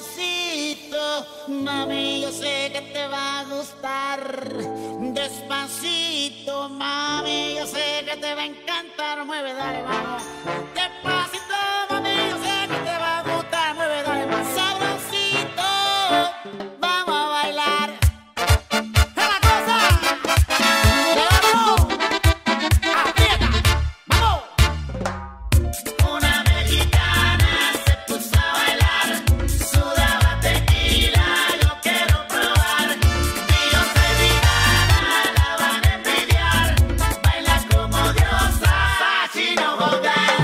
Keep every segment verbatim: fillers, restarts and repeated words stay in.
Despacito, mami, yo sé que te va a gustar. Despacito, mami, yo sé que te va a encantar. Mueve, dale, vamos. Despacito, mami, yo sé que te va a gustar. Mueve, dale, vamos. Sabrosito, vamos a bailar. ¡Es la cosa! ¡Vamos! ¡Aprieta! ¡Vamos! Una mexicana se puso a bailar, sudaba tequila, yo quiero probar. Dios se virana, la van a envidiar, baila como diosa, Sachi no Bogan.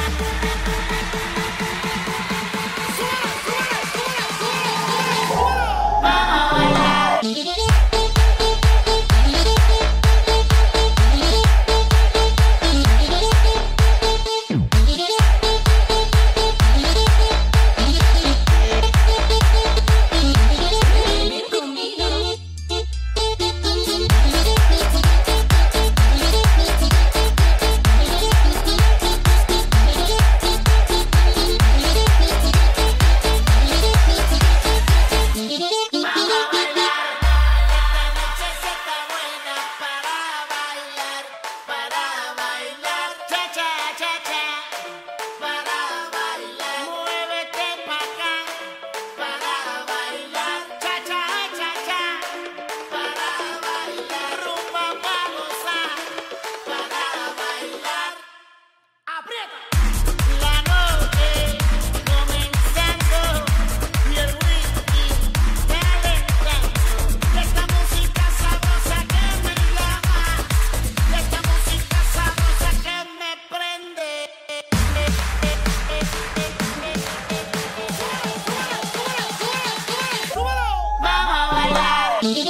¡Súbelo, súbelo, súbelo, súbelo, súbelo! ¡Vamos a bailar! La noche comenzando y el whisky calentando. Esta música sabrosa que me llama, esta música sabrosa que me prende. ¡Súbelo, súbelo, súbelo, súbelo, súbelo! ¡Vamos a bailar!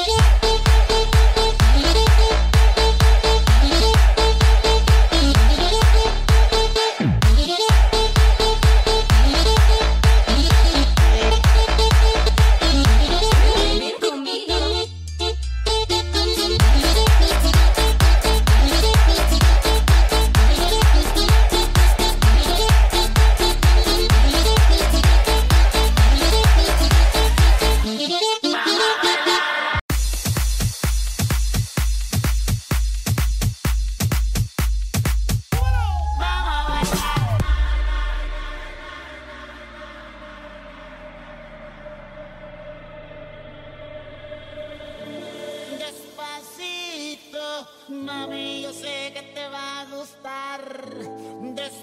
Despacito, mami, yo sé que te va a gustar.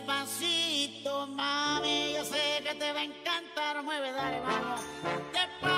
Despacito, mami, yo sé que te va a encantar. Mueve, dale, vamos. Despacito.